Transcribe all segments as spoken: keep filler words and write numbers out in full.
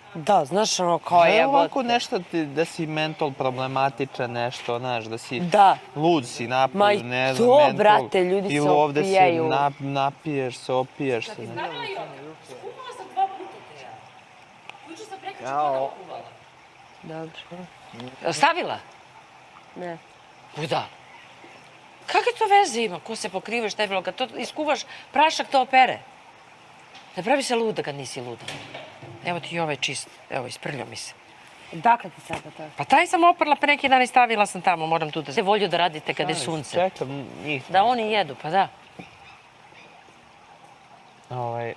Da, znaš ono kao je... je... ovako nešto da si mentol problematičan, nešto, znaš, da si... Da. Lud si napolju, ne znam, to, mentol. brate, ljudi se opijaju. Ili ovde se napiješ se, opiješ se. Skuvala sam dva puta te ja. Juče sam preko čekala kuvala. Dobro. Stavila? Ne. Kuda? Kakve to veze ima? Ko se pokriva, šta je bilo? Kad to iskuvaš, prašak to opere. Ne pravi se luda kad nisi luda. Evo ti i ovaj čist. Evo, isprljao mi se. Dakle ti sada to? Pa taj sam oprla pre neki dan i stavila sam tamo. Moram tu da se volju da radite kad je sunce. Čekam njih. Da oni jedu, pa da. Ovaj...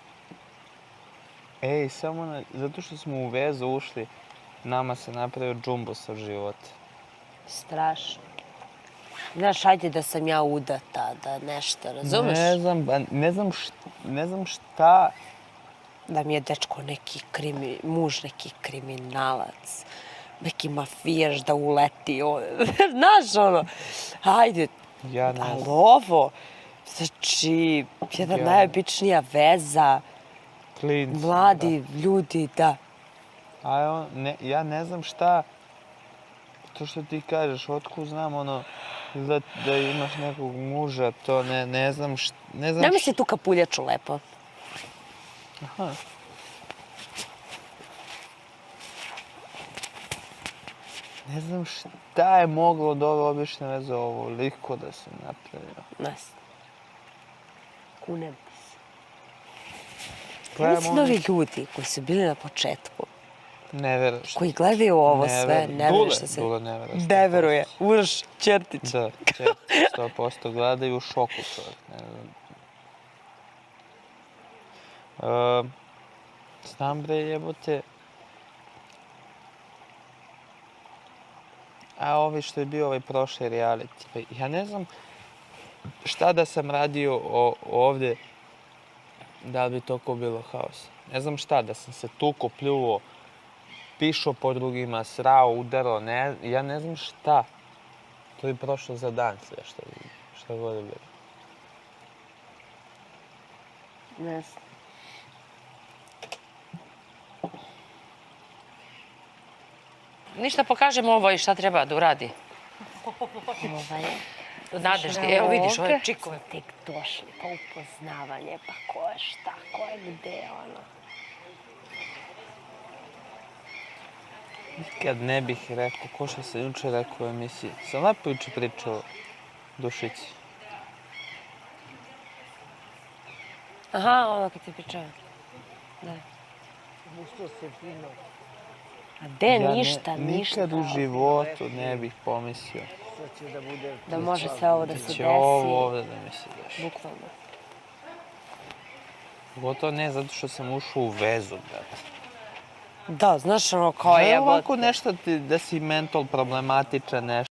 Ej, samo na... Zato što smo u vezu ušli, nama se napravio džumbos od života. Strašno. Znaš, ajde da sam ja udata, da nešto, razumeš? Ne znam, ne znam šta... Ne znam šta... Da mi je dečko neki krimi, muž neki kriminalac, neki mafijaš da uleti ovdje. Znaš, ono, ajde. Ja ne znam. Ali ovo, znači, jedna najobičnija veza, Klinci. mladi ljudi, da. A ja ne znam šta, to što ti kažeš, otkud znam, ono, da imaš nekog muža, to ne znam šta... Nemoj si tu kapuljaču lepo. Aha. Ne znam šta je moglo od ove obične veze ovoliko da se napravio. Ne znam. Kunem ti se. Pa Ovo su novi ljudi koji su bili na početku. Ne veruješ. Koji gledaju ovo sve, ne veruješ šta se... Dule, Dule ne veruješ. Ne veruje. Uroš Ćertić. Da, Ćertić, sto posto gledaju u šoku čovjek. Znam bre, jebote. A ovi što je bio ovaj prošli reality. Ja ne znam šta da sam radio ovdje, da li bi toliko bilo haos. Ne znam šta, da sam se tuko, pljuo, pišao po drugima, srao, udarao, ja ne znam šta. To bi prošlo za dan sve što god je bilo. Ne znam. Ništa, pokažemo ovo i šta treba da uradi. Ovaj... Nadeždi, evo vidiš, ove čikove. Tek došli, pa upoznavanje, pa ko je šta, ko je gde, ono. Nikad ne bih rekao, ko što sam juče rekao u emisiji. Sam lepo juče pričao Dušici. Aha, ono kad ti pričao. Da. Usto se fino. A de, ništa, ništa. Nikad u životu ne bih pomislio. Da može sve ovo da se desi. Da će ovo ovdje da mi se desi. Bukvalno. Gotovo ne, zato što sam ušao u vezu, brate. Da, znaš ono kao je... Ovako nešto da si mentol problematičan, nešto.